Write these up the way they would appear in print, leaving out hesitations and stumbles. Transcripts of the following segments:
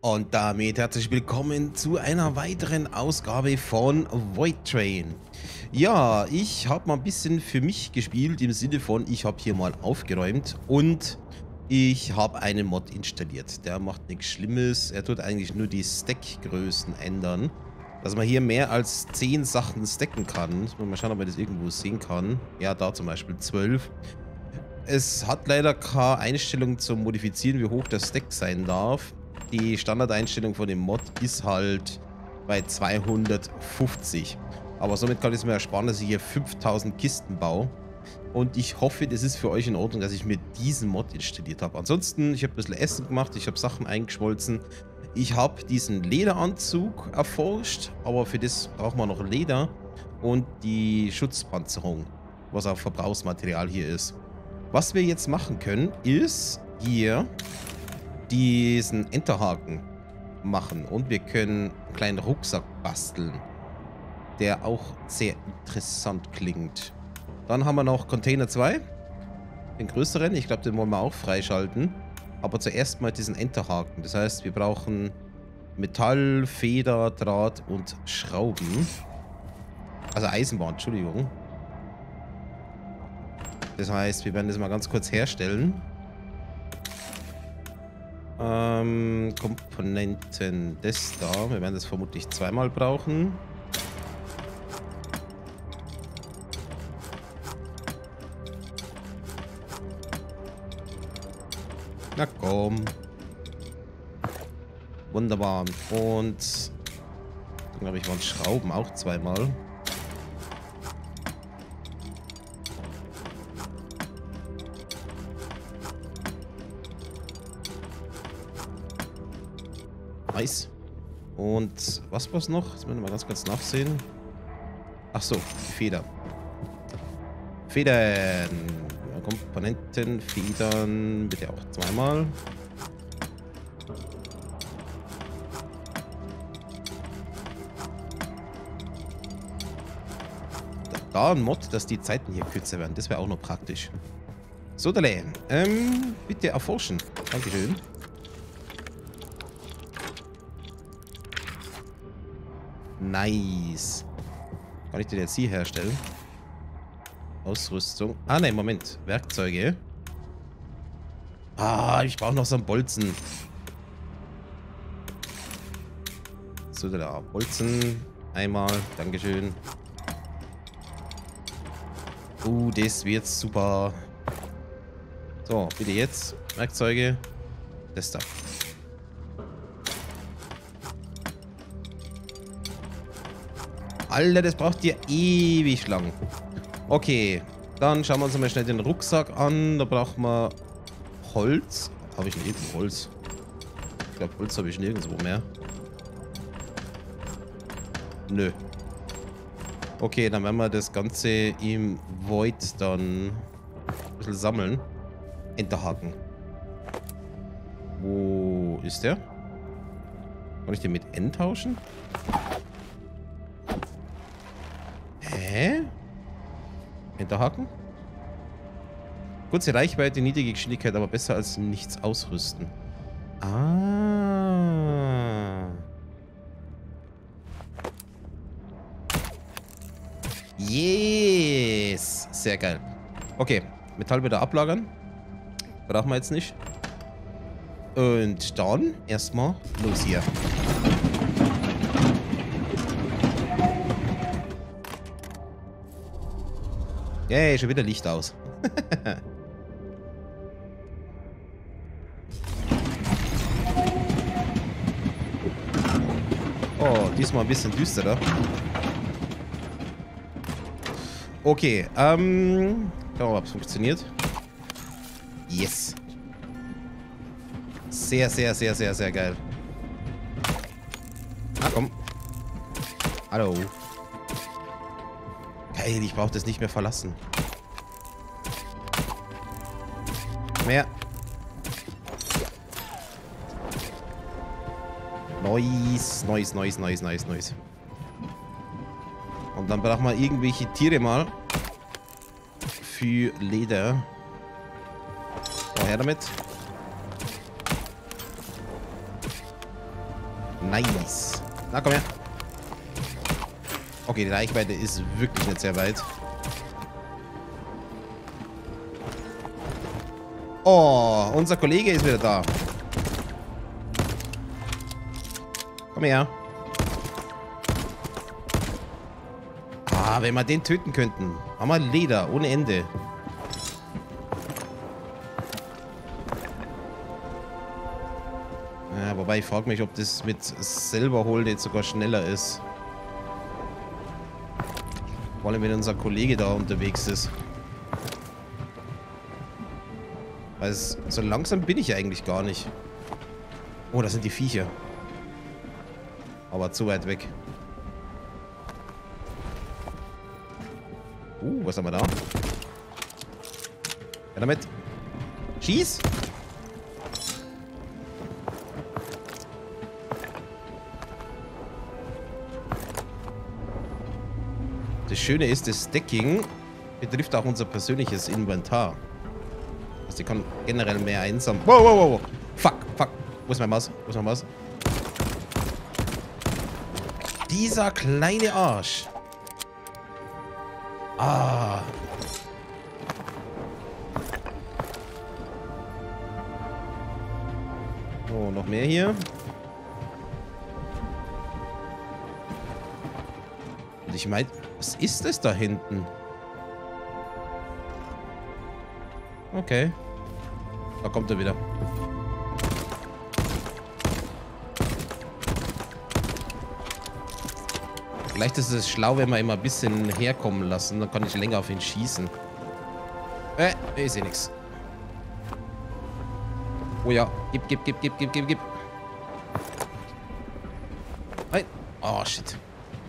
Und damit herzlich willkommen zu einer weiteren Ausgabe von Void Train. Ja, ich habe mal ein bisschen für mich gespielt, im Sinne von, ich habe hier mal aufgeräumt und ich habe einen Mod installiert. Der macht nichts Schlimmes, er tut eigentlich nur die Stackgrößen ändern. Dass man hier mehr als 10 Sachen stacken kann. Muss man mal schauen, ob man das irgendwo sehen kann. Ja, da zum Beispiel 12. Es hat leider keine Einstellung zum Modifizieren, wie hoch der Stack sein darf. Die Standardeinstellung von dem Mod ist halt bei 250. Aber somit kann ich es mir ersparen, dass ich hier 5000 Kisten baue. Und ich hoffe, das ist für euch in Ordnung, dass ich mir diesen Mod installiert habe. Ansonsten, ich habe ein bisschen Essen gemacht, ich habe Sachen eingeschmolzen. Ich habe diesen Lederanzug erforscht, aber für das braucht man noch Leder und die Schutzpanzerung, was auch Verbrauchsmaterial hier ist. Was wir jetzt machen können, ist hier diesen Enterhaken machen und wir können einen kleinen Rucksack basteln, der auch sehr interessant klingt. Dann haben wir noch Container 2, den größeren, ich glaube, den wollen wir auch freischalten, aber zuerst mal diesen Enterhaken. Das heißt, wir brauchen Metall, Feder, Draht und Schrauben, also Eisenbahn, Entschuldigung. Das heißt, wir werden das mal ganz kurz herstellen. Komponenten, das da. Wir werden das vermutlich zweimal brauchen. Na komm. Wunderbar. Und dann glaube ich, waren Schrauben auch zweimal. Nice. Und was war's noch? Jetzt müssen wir mal ganz kurz nachsehen. Ach so, die Feder. Federn. Komponenten, Federn. Bitte auch zweimal. Da ein Mod, dass die Zeiten hier kürzer werden. Das wäre auch noch praktisch. So, Dale. Bitte erforschen. Dankeschön. Nice. Kann ich den jetzt hier herstellen? Ausrüstung. Ah, nein, Moment. Werkzeuge. Ah, ich brauche noch so einen Bolzen. So, da. Bolzen. Einmal. Dankeschön. Das wird super. So, bitte jetzt. Werkzeuge. Das da. Alter, das braucht ja ewig lang. Okay, dann schauen wir uns mal schnell den Rucksack an. Da brauchen wir Holz. Habe ich denn irgendwo Holz? Ich glaube, Holz habe ich nirgendwo mehr. Nö. Okay, dann werden wir das Ganze im Void dann ein bisschen sammeln. Enterhaken. Wo ist der? Kann ich den mit N tauschen? Hä? Enterhaken? Kurze Reichweite, niedrige Geschwindigkeit, aber besser als nichts ausrüsten. Ah. Yes. Sehr geil. Okay, Metall wieder ablagern. Brauchen wir jetzt nicht. Und dann erstmal los hier. Yay, schon wieder Licht aus. Oh, diesmal ein bisschen düsterer. Okay, schauen wir mal, ob es funktioniert. Yes. Sehr, sehr, sehr, sehr, sehr geil. Ah, komm. Hallo. Geil, ich brauche das nicht mehr verlassen. Mehr. Nice, nice, nice, nice, nice, nice. Und dann brauchen wir irgendwelche Tiere mal. Für Leder. So, her damit. Nice. Na, komm her. Okay, die Reichweite ist wirklich nicht sehr weit. Oh, unser Kollege ist wieder da. Komm her. Ah, wenn wir den töten könnten. Haben wir Leder ohne Ende. Ja, wobei ich frage mich, ob das mit selber holen jetzt sogar schneller ist. Vor allem, wenn unser Kollege da unterwegs ist. Weil so langsam bin ich ja eigentlich gar nicht. Oh, das sind die Viecher. Aber zu weit weg. Was haben wir da? Ja, damit. Schieß! Das Schöne ist, das Stacking betrifft auch unser persönliches Inventar. Also, die kann generell mehr einsammeln. Wow, wow, wow. Fuck, fuck. Wo ist mein Maus? Wo ist mein Maus? Dieser kleine Arsch. Ah. Oh, noch mehr hier. Und ich meine, was ist das da hinten? Okay. Da kommt er wieder. Vielleicht ist es schlau, wenn wir immer ein bisschen herkommen lassen. Dann kann ich länger auf ihn schießen. Ich sehe nichts. Oh ja. Gib. Nein. Oh, shit.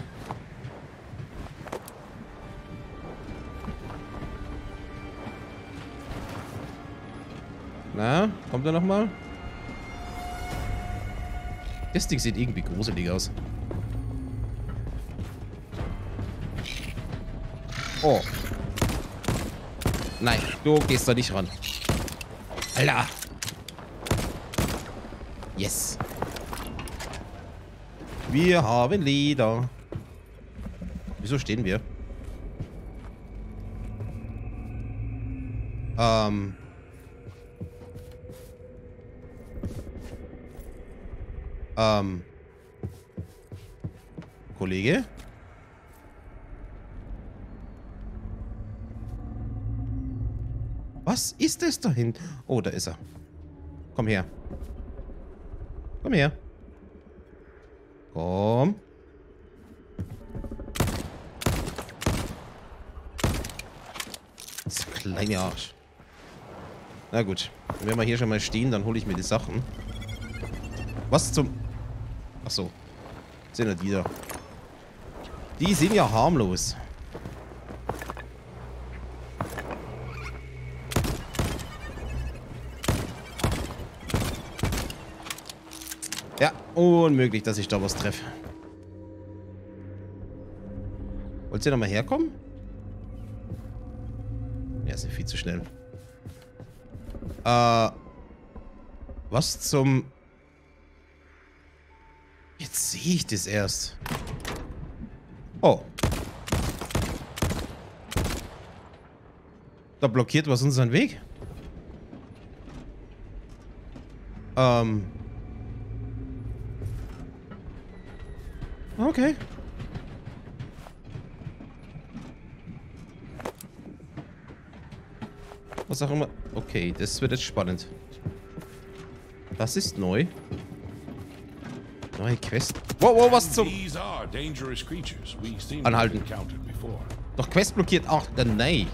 Na, kommt er nochmal? Das Ding sieht irgendwie gruselig aus. Oh. Nein, du gehst da nicht ran. Alter. Yes. Wir haben Leder. Wieso stehen wir? Kollege? Was ist das da hinten? Oh, da ist er. Komm her. Komm her. Komm. Das kleine Arsch. Na gut. Wenn wir hier schon mal stehen, dann hole ich mir die Sachen. Was zum... Ach so. Sind ja die da. Die sind ja harmlos. Ja, unmöglich, dass ich da was treffe. Wollt ihr noch mal herkommen? Ja, ist viel zu schnell. Was zum... Jetzt sehe ich das erst. Oh. Da blockiert was unseren Weg. Okay. Was auch immer. Okay, das wird jetzt spannend. Das ist neu. Neue Quest. Wow, wow, was zum... Anhalten. Doch Quest blockiert. Ach, nein.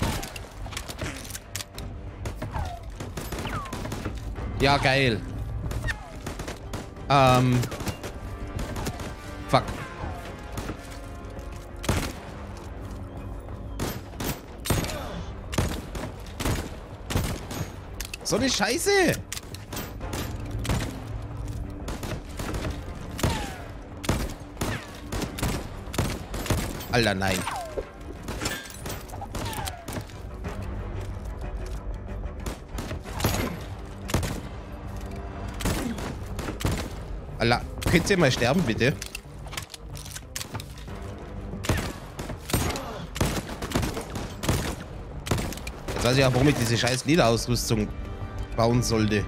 Ja, geil. Fuck. So eine Scheiße. Alter, nein. Alter, könnt ihr mal sterben, bitte? Jetzt weiß ich auch, warum ich diese scheiß Lederausrüstung bauen sollte.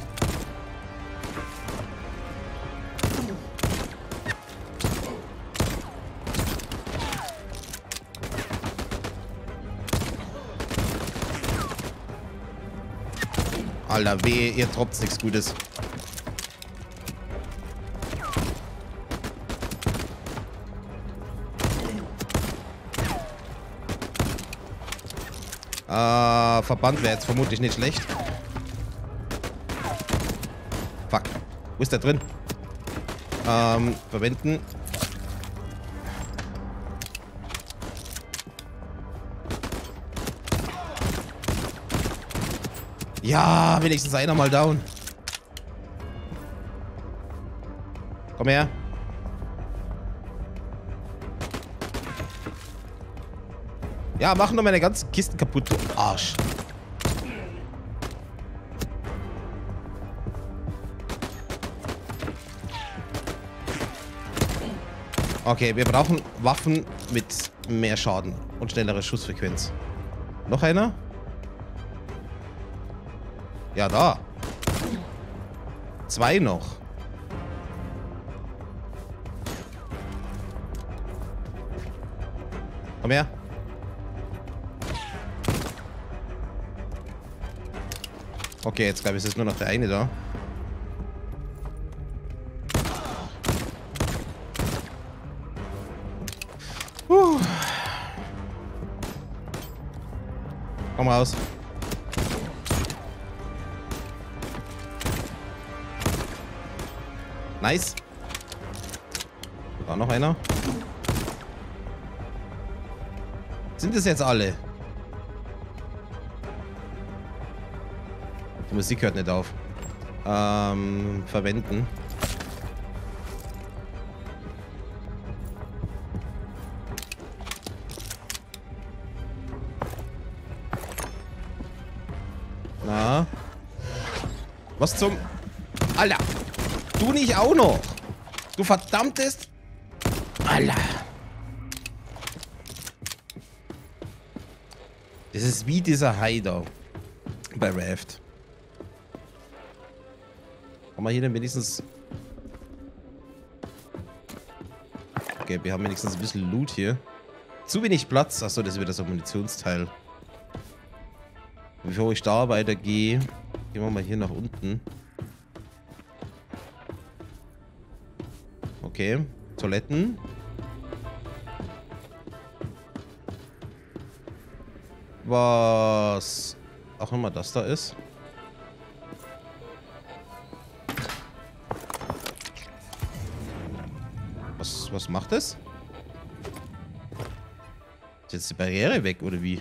Alter, weh, ihr tropft nichts Gutes. Verband wäre jetzt vermutlich nicht schlecht. Fuck. Wo ist der drin? Verwenden. Ja, wenigstens einer mal down. Komm her. Ja, machen doch meine ganzen Kisten kaputt, du Arsch. Okay, wir brauchen Waffen mit mehr Schaden und schnellere Schussfrequenz. Noch einer? Ja, da. 2 noch. Komm her. Okay, jetzt glaube ich, ist nur noch der eine da. Komm raus. Nice. Da noch einer. Sind das jetzt alle? Die Musik hört nicht auf. Verwenden. Na? Was zum... Alter! Du nicht auch noch! Du verdammtes... Alter! Das ist wie dieser Hai da. Bei Raft. Haben wir hier denn wenigstens... Okay, wir haben wenigstens ein bisschen Loot hier. Zu wenig Platz. Achso, das ist wieder so ein Munitionsteil. Bevor ich da weitergehe, gehen wir mal hier nach unten. Okay, Toiletten. Was auch immer das da ist. Was macht das? Ist jetzt die Barriere weg, oder wie?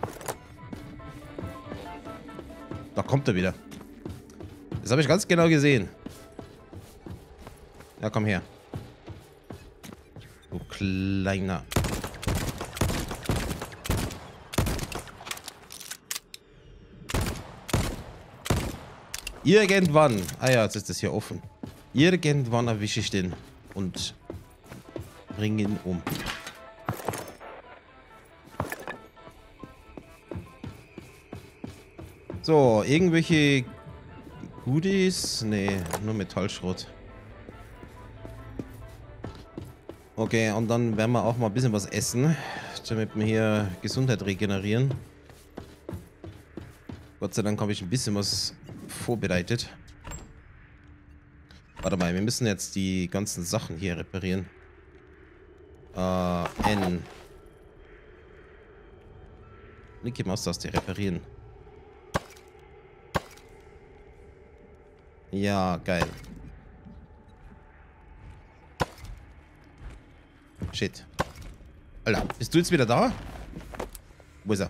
Da kommt er wieder. Das habe ich ganz genau gesehen. Ja, komm her. Du Kleiner. Irgendwann. Ah ja, jetzt ist das hier offen. Irgendwann erwische ich den und bringe ihn um. So, irgendwelche Goodies? Nee, nur Metallschrott. Okay, und dann werden wir auch mal ein bisschen was essen, damit wir hier Gesundheit regenerieren. Gott sei Dank habe ich ein bisschen was vorbereitet. Warte mal, wir müssen jetzt die ganzen Sachen hier reparieren. N. Linke Maustaste reparieren. Ja, geil. Shit. Alter, bist du jetzt wieder da? Wo ist er?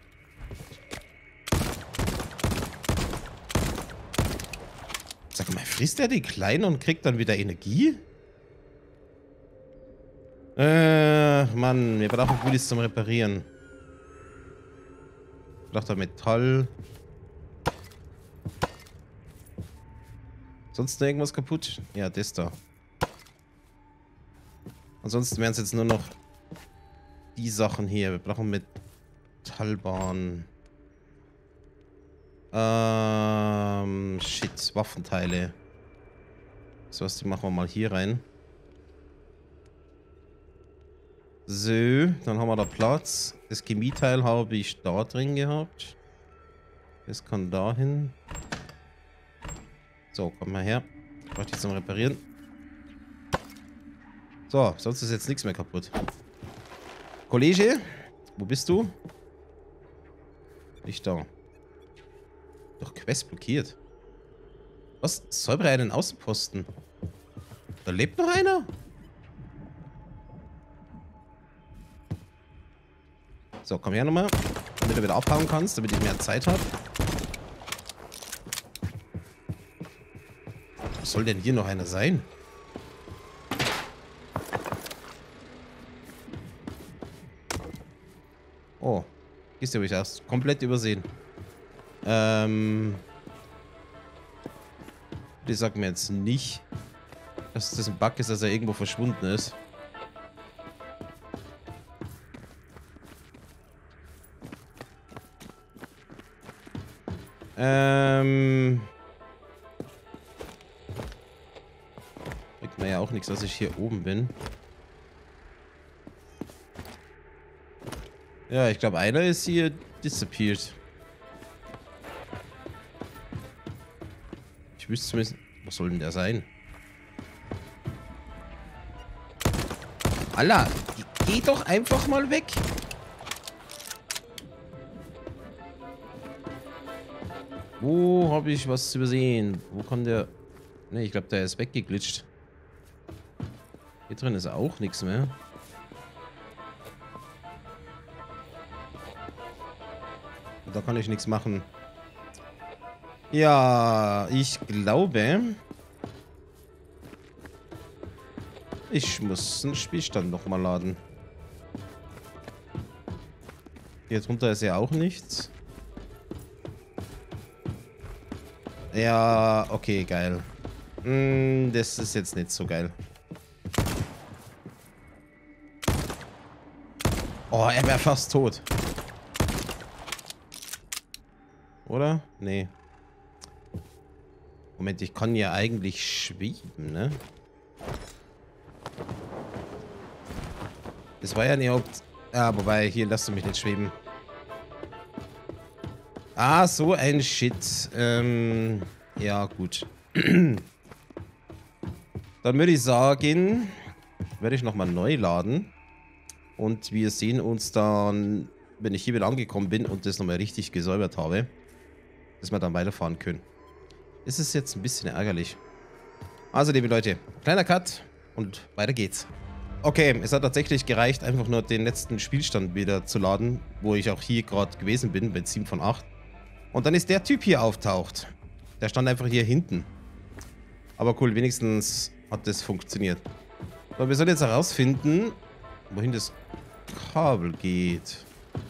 Sag mal, frisst er die Kleinen und kriegt dann wieder Energie? Mann, wir brauchen Gutes zum Reparieren. Ich brauche da Metall. Sonst noch irgendwas kaputt? Ja, das da. Ansonsten wären es jetzt nur noch die Sachen hier. Wir brauchen Metallbahn. Shit, Waffenteile. So was, die machen wir mal hier rein. So, dann haben wir da Platz. Das Chemieteil habe ich da drin gehabt. Das kann da hin. So, komm mal her. Ich brauche die zum Reparieren. So, sonst ist jetzt nichts mehr kaputt. Kollege, wo bist du? Nicht da. Doch, Quest blockiert. Was? Säubere einen Außenposten. Da lebt noch einer? So, komm her nochmal. Damit du wieder abhauen kannst, damit ich mehr Zeit habe. Was soll denn hier noch einer sein? Oh. Gehst du, habe ich erst komplett übersehen. Die sagt mir jetzt nicht, dass das ein Bug ist, dass er irgendwo verschwunden ist. Bringt mir ja auch nichts, dass ich hier oben bin. Ja, ich glaube, einer ist hier disappeared. Ich wüsste zumindest... Was soll denn der sein? Alter, geh doch einfach mal weg. Wo habe ich was übersehen? Wo kann der... Ne, ich glaube, der ist weggeglitscht. Hier drin ist auch nichts mehr. Da kann ich nichts machen. Ja, ich glaube... Ich muss einen Spielstand nochmal laden. Hier drunter ist ja auch nichts. Ja, okay, geil. Das ist jetzt nicht so geil. Oh, er wäre fast tot. Oder? Nee. Moment, ich kann ja eigentlich schweben, ne? Das war ja nicht Haupt... Ja, wobei, hier lasst du mich nicht schweben. Ah, so ein Shit. Ja, gut. Dann würde ich sagen, werde ich nochmal neu laden. Und wir sehen uns dann, wenn ich hier wieder angekommen bin und das nochmal richtig gesäubert habe, dass wir dann weiterfahren können. Das ist jetzt ein bisschen ärgerlich. Also, liebe Leute, kleiner Cut und weiter geht's. Okay, es hat tatsächlich gereicht, einfach nur den letzten Spielstand wieder zu laden, wo ich auch hier gerade gewesen bin, bei 7 von 8. Und dann ist der Typ hier auftaucht. Der stand einfach hier hinten. Aber cool, wenigstens hat das funktioniert. So, wir sollen jetzt herausfinden, wohin das Kabel geht.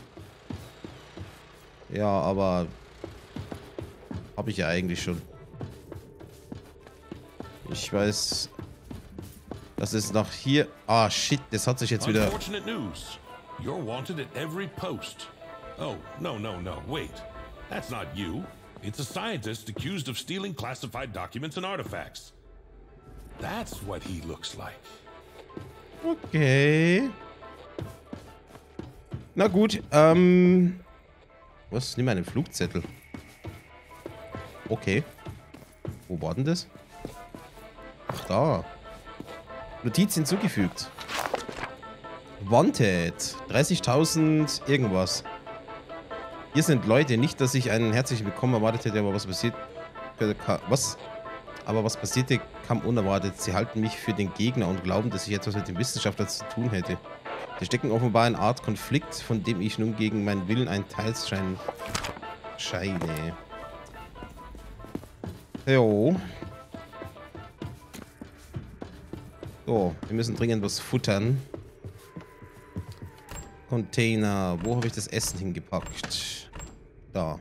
Ja, aber habe ich ja eigentlich schon. Ich weiß, das ist nach hier. Ah, shit, das hat sich jetzt wieder... Unfortunate news. You're wanted at every post. Oh, no, wait. That's not you. It's a scientist accused of stealing classified documents and artifacts. That's what he looks like. Okay. Na gut, was? Nimm einen Flugzettel. Okay. Wo war denn das? Ach, da. Notiz hinzugefügt. Wanted. 30.000 irgendwas. Hier sind Leute. Nicht, dass ich einen herzlichen Willkommen erwartet hätte, aber was passiert... Was? Aber was passierte, kam unerwartet. Sie halten mich für den Gegner und glauben, dass ich etwas mit dem Wissenschaftler zu tun hätte. Sie stecken offenbar in eine Art Konflikt, von dem ich nun gegen meinen Willen ein Teil scheine. Jo. So, wir müssen dringend was futtern. Container. Wo habe ich das Essen hingepackt? Da.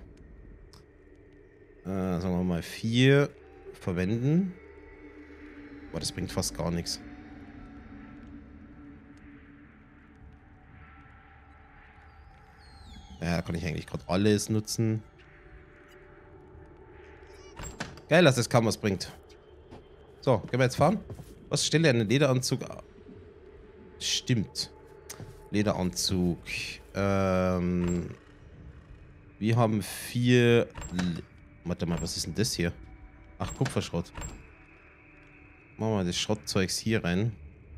Sagen wir mal 4 verwenden. Boah, das bringt fast gar nichts. Ja, da kann ich eigentlich gerade alles nutzen. Geil, dass das kaum was bringt. So, können wir jetzt fahren? Was stelle einen Lederanzug? Stimmt. Lederanzug. Wir haben 4... Warte mal, was ist denn das hier? Ach, Kupferschrott. Machen wir das Schrottzeugs hier rein.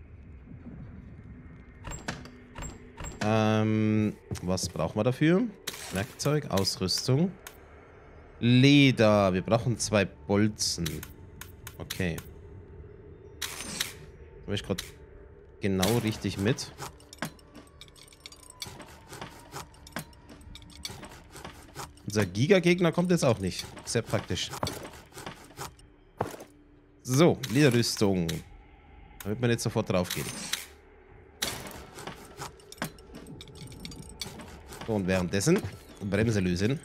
Was brauchen wir dafür? Werkzeug, Ausrüstung. Leder. Wir brauchen 2 Bolzen. Okay. Habe ich gerade genau richtig mit. Unser Giga-Gegner kommt jetzt auch nicht. Sehr praktisch. So, Lederrüstung. Da wird man jetzt sofort drauf gehen. So, und währenddessen Bremse lösen.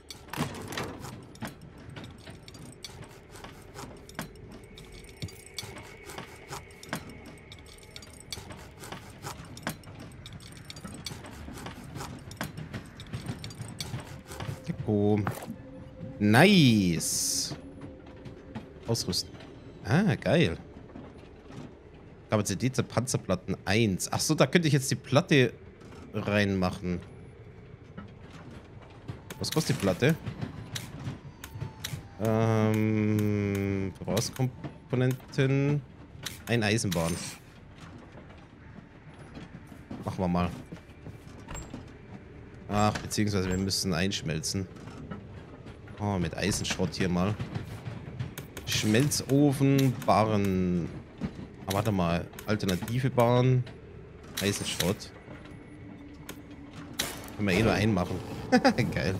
Oh. Nice. Ausrüsten. Ah, geil. Kapazität der Panzerplatten 1. Achso, da könnte ich jetzt die Platte reinmachen. Was kostet die Platte? Verbrauchskomponenten. Ein Eisenbahn. Machen wir mal. Ach, beziehungsweise wir müssen einschmelzen. Oh, mit Eisenschrott hier mal. Schmelzofen, Barren. Ah, warte mal. Alternative Barren. Eisenschrott. Können wir eh nur einen machen. Geil.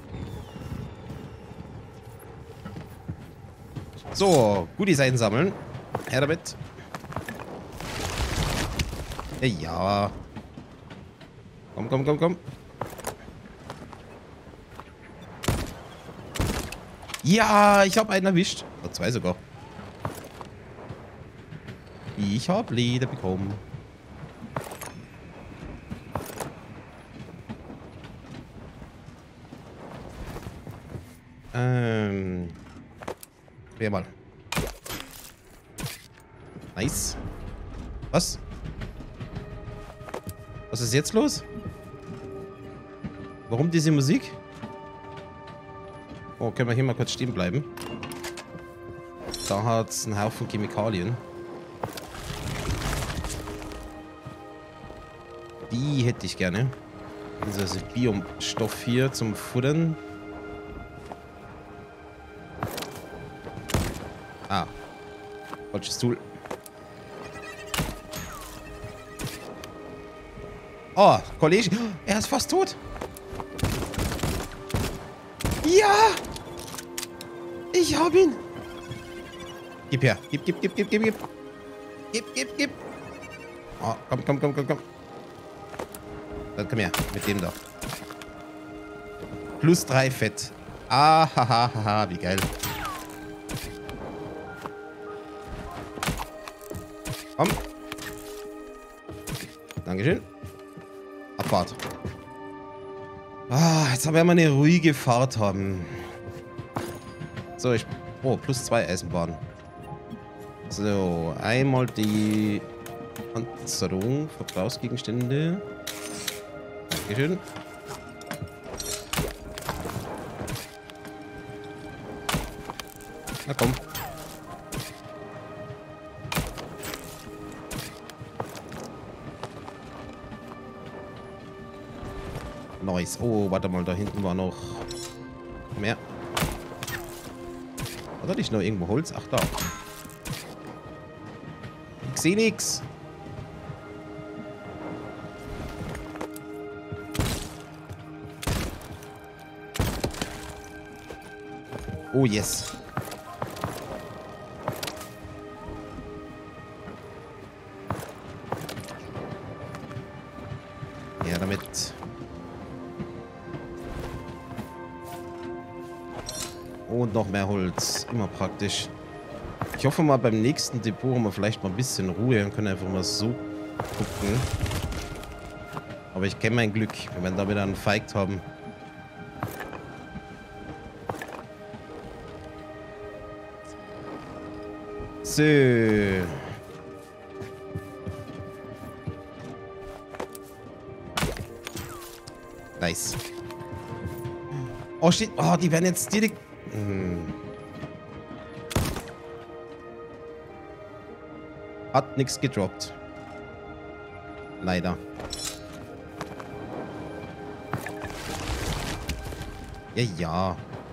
So, Goodies einsammeln. Her damit. Ja. Komm, komm, komm, komm. Ja, ich habe einen erwischt. Oder 2 sogar. Ich habe Leder bekommen. Probier mal. Nice. Was? Was ist jetzt los? Warum diese Musik? Oh, können wir hier mal kurz stehen bleiben? Da hat es einen Haufen Chemikalien. Die hätte ich gerne. Also Biostoff hier zum Futtern. Ah. Falsches Tool. Oh, Kollege. Er ist fast tot. Ja! Ich hab ihn! Gib her. Gib. Gib. Oh, komm. Dann komm her. Mit dem da. Plus 3 Fett. Haha, wie geil. Komm. Dankeschön. Abfahrt. Ah, jetzt haben wir mal eine ruhige Fahrt haben. So, oh, plus 2 Eisenbahn. So, einmal die Panzerung, Verbrauchsgegenstände. Dankeschön. Na komm. Nice. Oh, warte mal, da hinten war noch mehr. Oder nicht noch irgendwo Holz? Ach, da. Ich sehe nix. Oh, yes. Ja, damit. Und noch mehr Holz. Immer praktisch. Ich hoffe mal, beim nächsten Depot haben wir vielleicht mal ein bisschen Ruhe und können einfach mal so gucken. Aber ich kenne mein Glück, wenn wir da wieder einen Fight haben. So. Nice. Oh, shit. Oh, die werden jetzt direkt... Hat nichts gedroppt. Leider. Ja, ja.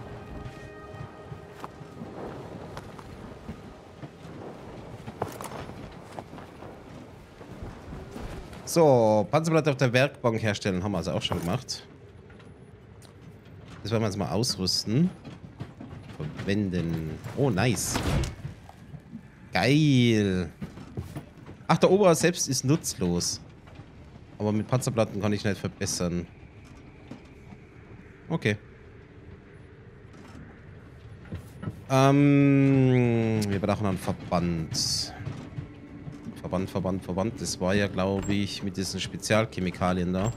So, Panzerblatt auf der Werkbank herstellen. Haben wir also auch schon gemacht. Das werden wir jetzt mal ausrüsten. Verwenden. Oh, nice. Geil. Ach, der Ober selbst ist nutzlos. Aber mit Panzerplatten kann ich nicht verbessern. Okay. Wir brauchen einen Verband. Verband. Das war ja, glaube ich, mit diesen Spezialchemikalien da.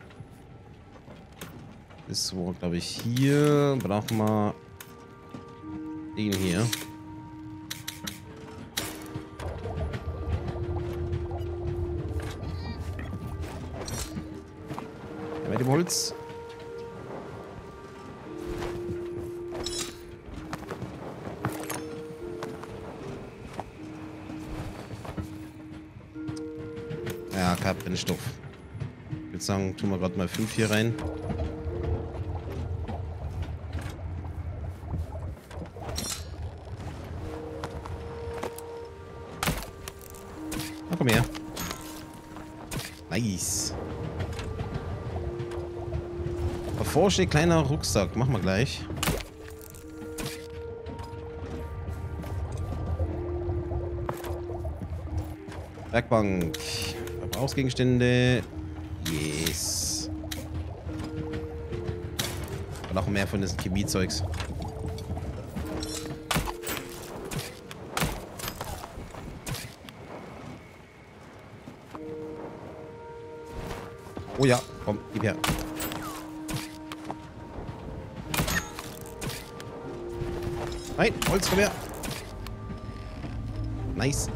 Das war, glaube ich, hier. Brauchen wir den hier. Mit dem Holz. Ja, kein Brennstoff. Ich würde sagen, tun wir gerade mal 5 hier rein. Na, komm her. Nice. Erforsche kleiner Rucksack. Machen wir gleich. Werkbank. Verbrauchsgegenstände. Yes. Und auch mehr von diesen Chemiezeugs. Oh ja, komm, gib her. Nein, Holz, komm her. Nice.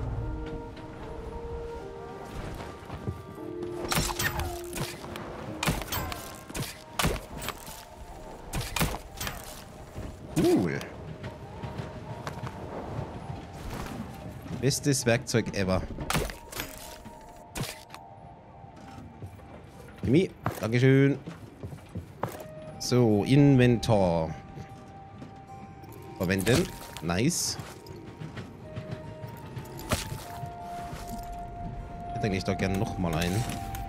Cool. Bestes Werkzeug ever. Chemie, Dankeschön. So, Inventar. Verwenden. Nice. Ich hätte eigentlich da gerne nochmal einen.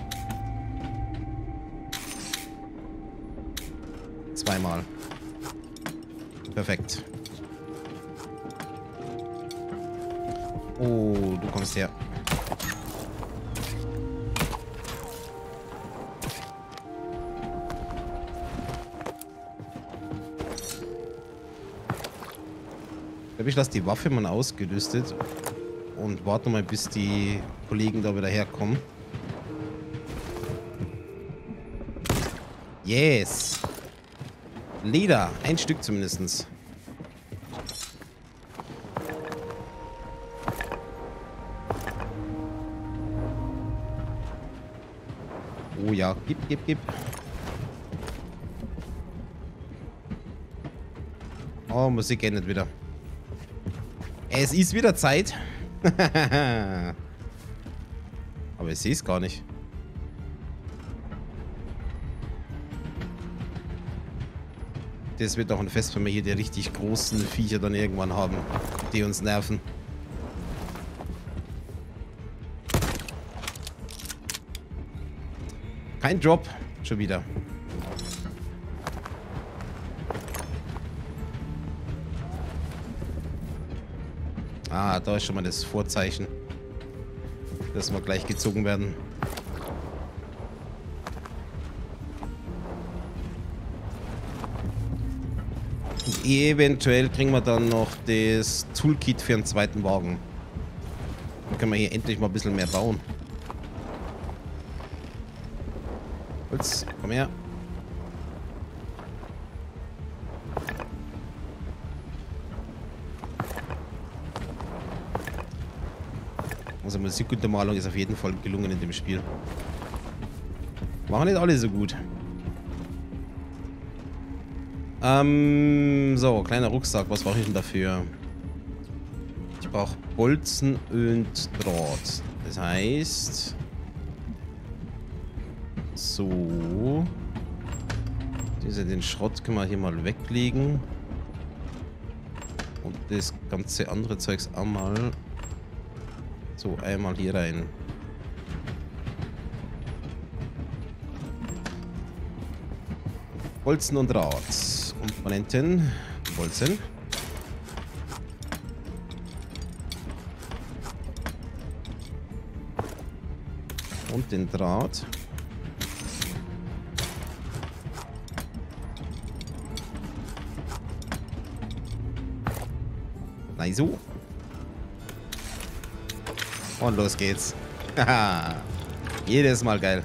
2-mal. Perfekt. Oh, du kommst her. Ich lasse die Waffe mal ausgerüstet und warte mal, bis die Kollegen da wieder herkommen. Yes. Leder, ein Stück zumindest. Oh ja, gib. Oh, Musik endet wieder. Es ist wieder Zeit. Aber ich sehe es gar nicht. Das wird doch ein Fest, wenn wir hier die richtig großen Viecher dann irgendwann haben, die uns nerven. Kein Drop. Schon wieder. Ah, da ist schon mal das Vorzeichen, dass wir gleich gezogen werden. Und eventuell kriegen wir dann noch das Toolkit für den zweiten Wagen. Dann können wir hier endlich mal ein bisschen mehr bauen. Holz, komm her. Also Musikuntermalung ist auf jeden Fall gelungen in dem Spiel. Machen nicht alle so gut. So, kleiner Rucksack. Was brauche ich denn dafür? Ich brauche Bolzen und Draht. Das heißt... So... Den Schrott können wir hier mal weglegen. Und das ganze andere Zeugs einmal... So, einmal hier rein. Bolzen und Draht. Komponenten. Bolzen. Und den Draht. Nein, so. Und los geht's. Haha. Jedes Mal geil.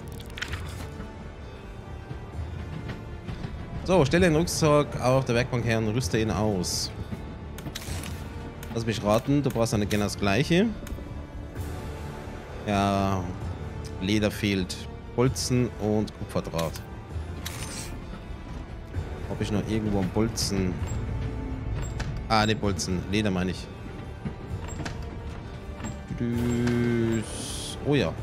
So, stelle den Rucksack auf der Werkbank her und rüste ihn aus. Lass mich raten, du brauchst dann genau das gleiche. Ja, Leder fehlt. Bolzen und Kupferdraht. Habe ich noch irgendwo einen Bolzen? Ah, ne, Bolzen. Leder meine ich. Oh ja.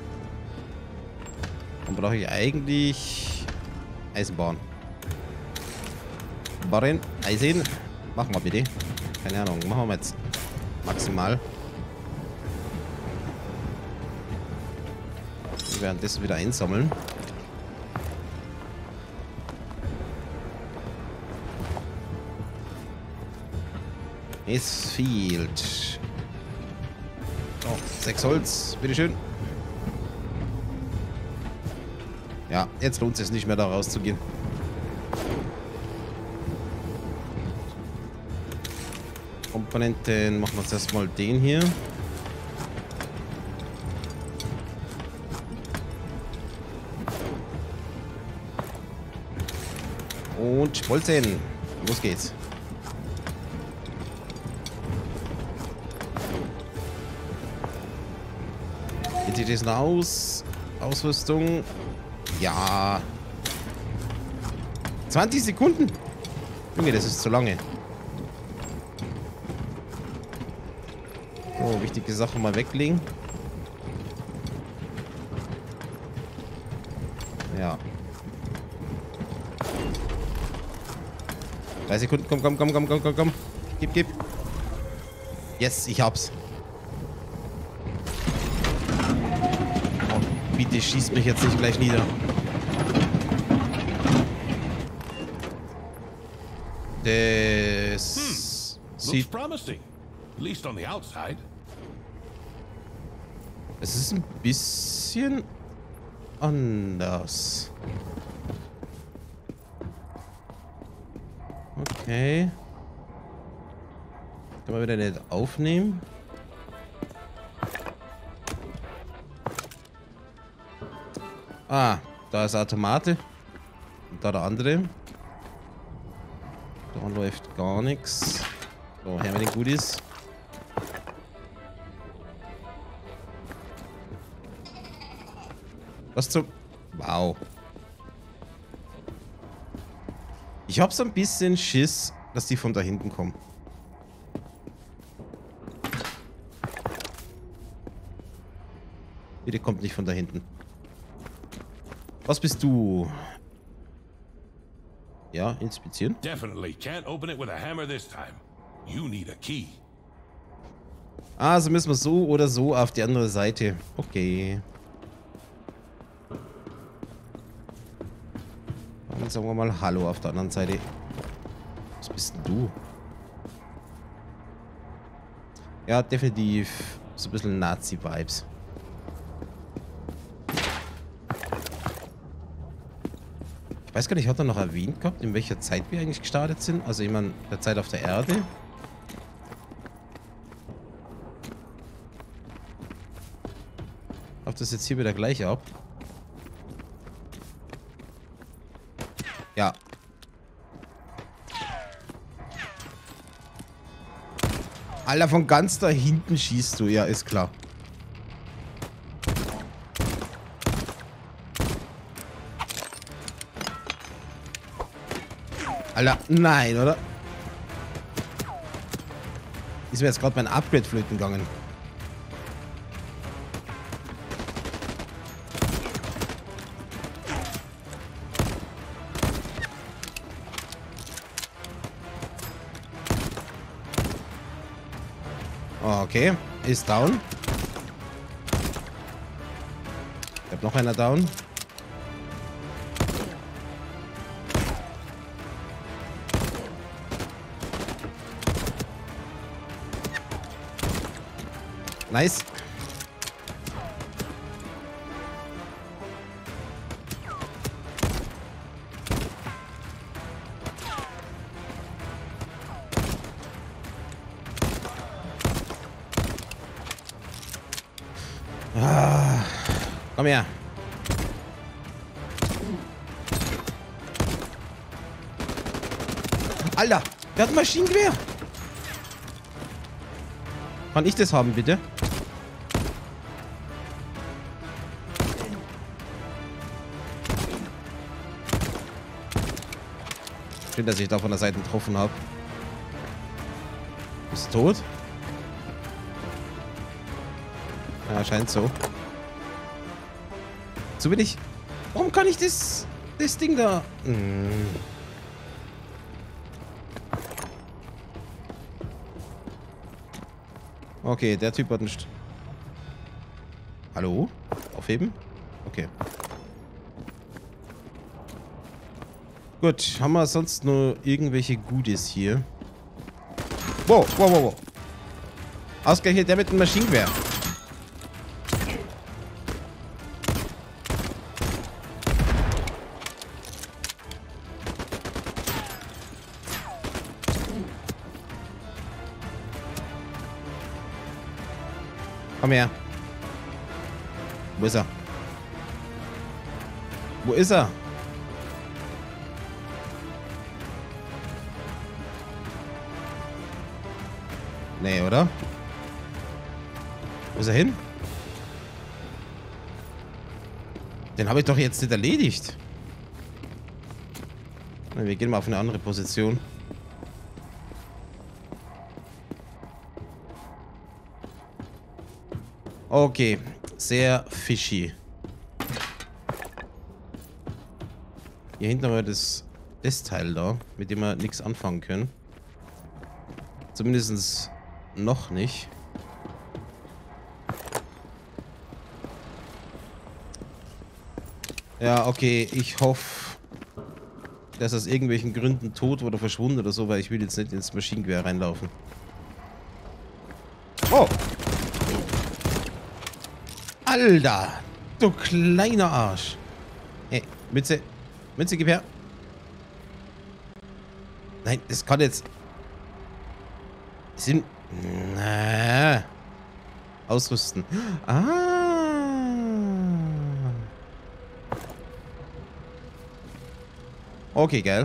Dann brauche ich eigentlich Eisenbahn. Barren, Eisen. Machen wir bitte. Keine Ahnung, machen wir jetzt maximal. Wir werden das wieder einsammeln. Es fehlt. Oh, 6 Holz, bitteschön. Ja, jetzt lohnt es sich nicht mehr, da rauszugehen. Komponenten, machen wir jetzt erstmal den hier. Und Bolzen. Los geht's. Wie sieht das denn aus? Ausrüstung. Ja. 20 Sekunden. Junge, das ist zu lange. So, wichtige Sache mal weglegen. Ja. 3 Sekunden. Komm. Gib. Yes, ich hab's. Oh, bitte schießt mich jetzt nicht gleich nieder. Das sieht... promising. At least on the outside. Es ist ein bisschen anders. Okay. Kann man wieder nicht aufnehmen. Ah, da ist Automate. Und da der andere. Da läuft gar nichts. So, her mit den Goodies. Was zum... Wow. Ich hab so ein bisschen Schiss, dass die von da hinten kommen. Bitte kommt nicht von da hinten. Was bist du? Ja, inspizieren. Definitely can't open it with a hammer this time. You need a key. Also müssen wir so oder so auf die andere Seite. Okay. Dann sagen wir mal Hallo auf der anderen Seite. Was bist denn du? Ja, definitiv so ein bisschen Nazi-Vibes. Ich weiß gar nicht, hat er noch erwähnt gehabt, in welcher Zeit wir eigentlich gestartet sind? Also ich meine, der Zeit auf der Erde. Läuft das jetzt hier wieder gleich ab? Ja. Alter, von ganz da hinten schießt du. Ja, ist klar. Alter, nein, oder? Ist mir jetzt gerade mein Upgrade flöten gegangen. Okay, ist down. Ich hab noch einer down. Nice. Ah, komm her. Alter, der hat ein Maschinengewehr. Kann ich das haben, bitte? Schön, dass ich da von der Seite getroffen habe. Ist tot? Ja, scheint so. So bin ich. Warum kann ich das Ding da? Okay, der Typ hat nicht. Hallo? Aufheben? Okay. Gut, haben wir sonst nur irgendwelche Goodies hier? Wow, wow, wow, wow. Ausgerechnet der mit dem Maschinengewehr. Komm her. Wo ist er? Wo ist er? Nee, oder? Wo ist er hin? Den habe ich doch jetzt nicht erledigt. Wir gehen mal auf eine andere Position. Okay, sehr fishy. Hier hinten haben wir das Teil da, mit dem wir nichts anfangen können. Zumindest noch nicht. Ja, okay, ich hoffe, dass aus irgendwelchen Gründen tot oder verschwunden oder so, weil ich will jetzt nicht ins Maschinengewehr reinlaufen. Oh! Alter! Du kleiner Arsch! Hey, Mütze! Mütze, gib her! Nein, das kann jetzt... Sind... Na, ausrüsten. Ah! Okay, geil.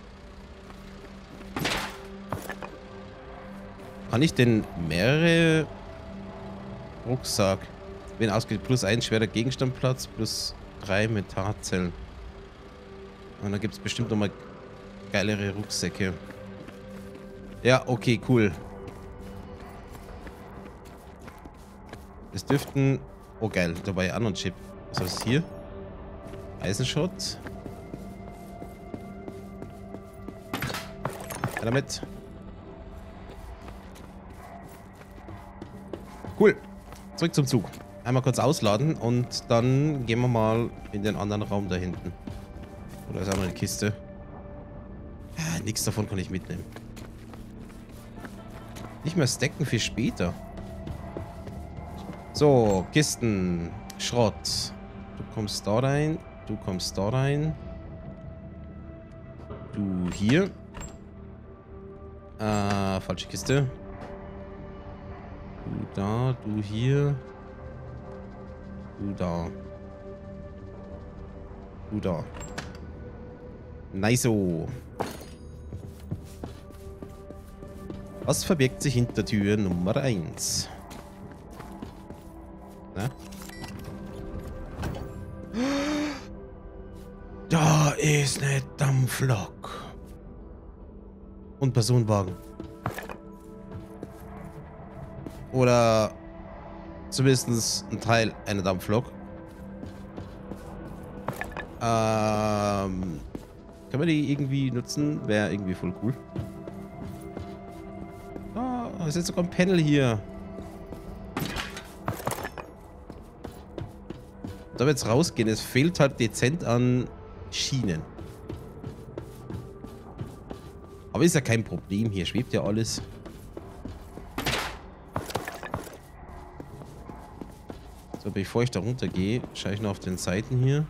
Kann ich denn mehrere... Rucksack... Wenn ausgeht, +1 schwerer Gegenstandplatz, +3 Metallzellen. Und dann gibt es bestimmt nochmal geilere Rucksäcke. Ja, okay, cool. Das dürften... Oh, geil. Dabei anderen Chip. Was ist hier? Eisenschott. Ja, damit. Cool. Zurück zum Zug. Einmal kurz ausladen und dann gehen wir mal in den anderen Raum da hinten. Oder ist auch noch eine Kiste. Ja, nichts davon kann ich mitnehmen. Nicht mehr stacken für später. So, Kisten. Schrott. Du kommst da rein. Du kommst da rein. Du hier. Falsche Kiste. Du da, du hier. Du da. Du da. Nice-o. Was verbirgt sich hinter Tür Nummer 1? Na? Da ist eine Dampflok. Und Personenwagen. Oder zumindest ein Teil einer Dampflok. Können wir die irgendwie nutzen? Wäre irgendwie voll cool. Ah, es ist sogar ein Panel hier. Da wird es rausgehen. Es fehlt halt dezent an Schienen. Aber ist ja kein Problem. Hier schwebt ja alles. So, bevor ich da runter gehe, schaue ich noch auf den Seiten hier.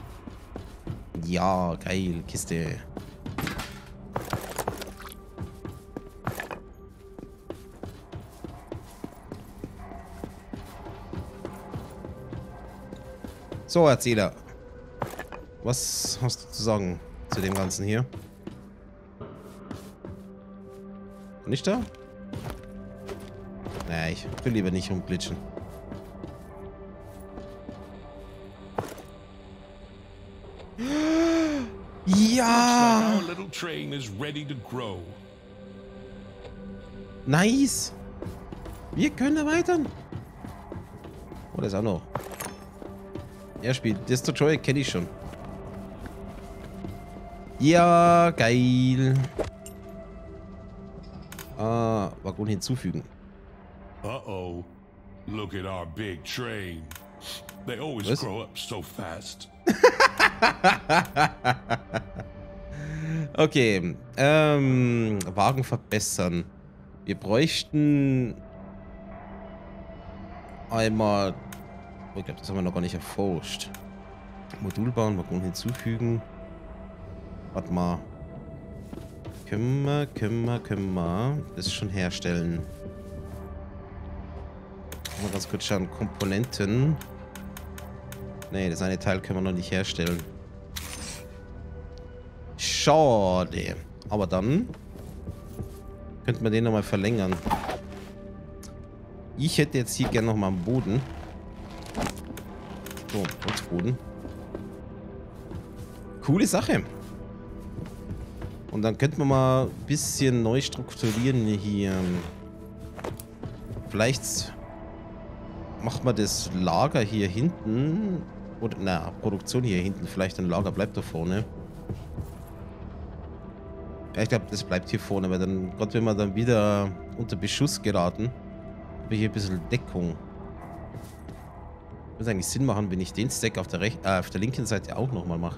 Ja, geil. Kiste. So, Erzähler. Was hast du zu sagen zu dem Ganzen hier? Nicht da? Naja, ich will lieber nicht rumglitschen. Ja! Our little train is ready to grow. Nice! Wir können erweitern. Oh, das ist auch noch. Er spielt. Destroyer kenne ich schon. Ja, geil. Waggon hinzufügen. Uh-oh. Look at our big train. They always Was? grow up so fast. Okay. Wagen verbessern. Wir bräuchten einmal. Oh, ich glaube, das haben wir noch gar nicht erforscht. Modul bauen, Waggon hinzufügen. Warte mal. Können wir das schon herstellen? Mal ganz kurz schauen. Komponenten. Nee, das eine Teil können wir noch nicht herstellen. Schade. Aber dann könnten wir den nochmal verlängern. Ich hätte jetzt hier gerne nochmal einen Boden. So, Holzboden. Coole Sache. Und dann könnten wir mal ein bisschen neu strukturieren hier. Vielleicht macht man das Lager hier hinten. Oder, na, Produktion hier hinten. Vielleicht ein Lager bleibt da vorne. Ja, ich glaube, das bleibt hier vorne, weil dann, gerade wenn wir dann wieder unter Beschuss geraten, habe ich hier ein bisschen Deckung. Würde eigentlich Sinn machen, wenn ich den Stack auf der linken Seite auch nochmal mache.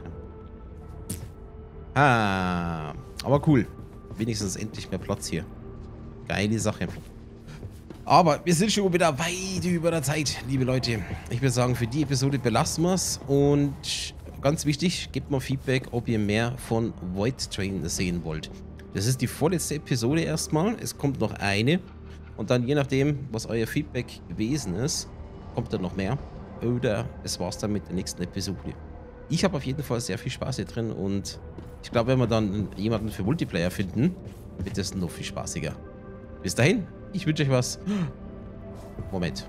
Ah, aber cool. Wenigstens endlich mehr Platz hier. Geile Sache. Aber wir sind schon wieder weit über der Zeit, liebe Leute. Ich würde sagen, für die Episode belassen wir es. Und ganz wichtig, gebt mal Feedback, ob ihr mehr von Void Train sehen wollt. Das ist die vorletzte Episode erstmal. Es kommt noch eine. Und dann, je nachdem, was euer Feedback gewesen ist, kommt dann noch mehr. Oder es war's dann mit der nächsten Episode. Ich habe auf jeden Fall sehr viel Spaß hier drin. Und ich glaube, wenn wir dann jemanden für Multiplayer finden, wird es noch viel spaßiger. Bis dahin, ich wünsche euch was. Moment.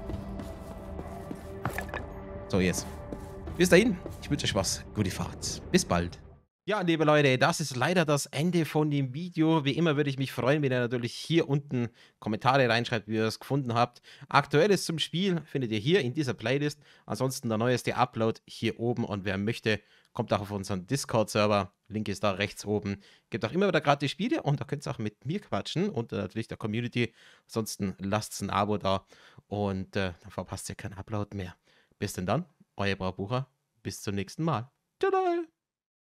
So, jetzt. Bis dahin, ich wünsche euch was. Gute Fahrt. Bis bald. Ja, liebe Leute, das ist leider das Ende von dem Video. Wie immer würde ich mich freuen, wenn ihr natürlich hier unten Kommentare reinschreibt, wie ihr es gefunden habt. Aktuelles zum Spiel findet ihr hier in dieser Playlist. Ansonsten der neueste Upload hier oben. Und wer möchte, kommt auch auf unseren Discord-Server. Link ist da rechts oben. Gibt auch immer wieder gratis Spiele und da könnt ihr auch mit mir quatschen und natürlich der Community. Ansonsten lasst ein Abo da und dann verpasst ihr keinen Upload mehr. Bis denn dann, euer Braubucher. Bis zum nächsten Mal. Tada!